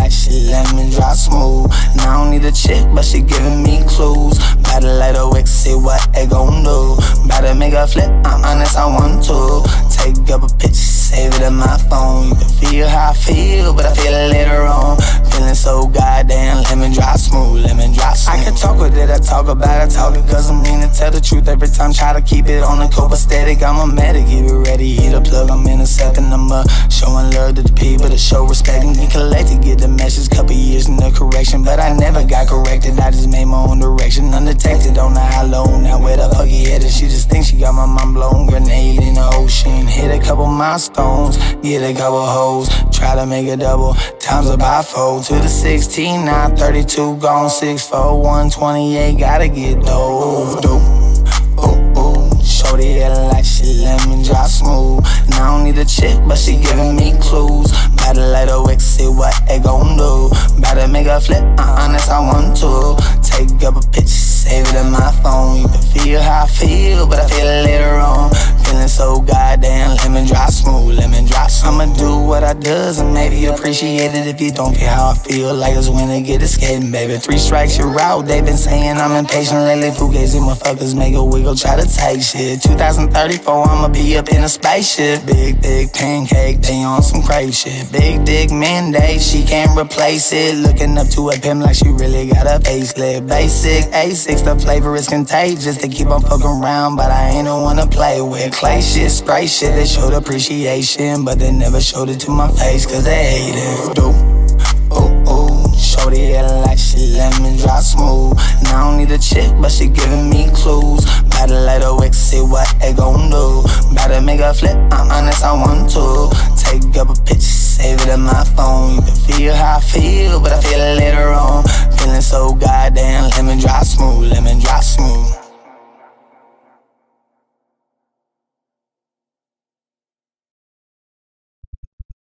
like she lemon drop smooth. And I don't need a chick, but she giving me clues. About to light a wick, see what they gon' do. About to make a flip, I'm honest, I want to. Take up a picture, save it in my phone. You can feel how I feel, but I feel it later on. Feeling so goddamn lemon drop smooth, lemon drop smooth. I can talk with it, I talk about it, talk it cause I mean to tell the truth every time. Try to keep it on the cope aesthetic, I'm a medic, keep it ready, hit a plug, I'm intercepting them showing love to the people, to show respect and get collected, get the message, couple years in the correction, but I never got corrected, I just made my own direction, undetected, don't know how low, now where the fuck he headed, she just thinks she got my mind blown, grenade in the ocean, hit a couple milestones, get a couple hoes, try to make a double, times about 4, to the 16, now 32 gone, 6'4", 128, gotta get dope, shorty head like she lemon drop smooth. And I don't need a chick, but she giving me clues. About to light a wick, see what they gon' do. About to make a flip, I'm honest, I want to. Take up a picture, save it in my phone. You can feel how I feel, but I feel it later on. Feeling so goddamn lemon drop smooth, lemon drop smooth. I'ma do what I does and maybe appreciate it if you don't feel how I feel. Like it's when they get it skating, baby. 3 strikes, you're out. They been saying I'm impatient lately. Fugazi motherfuckers make a wiggle, try to take shit. 2034, I'ma be up in a spaceship. Big dick pancake, they on some crave shit. Big dick mandate, she can't replace it. Looking up to a pimp like she really got a facelift. Basic A6, the flavor is contagious. They keep on fucking around, but I ain't the one to play with. Clay shit, spray shit, they showed appreciation, but they never showed it to my face, cause they hate it. Shorty head like she lemon drop smooth. And I don't need a chick, but she giving me clues. About to light a wick, see what they gon' do. About to make a flip, I'm honest, I want to. Take up a picture, save it in my phone. You can feel how I feel, but I feel it later on. Feeling so goddamn lemon drop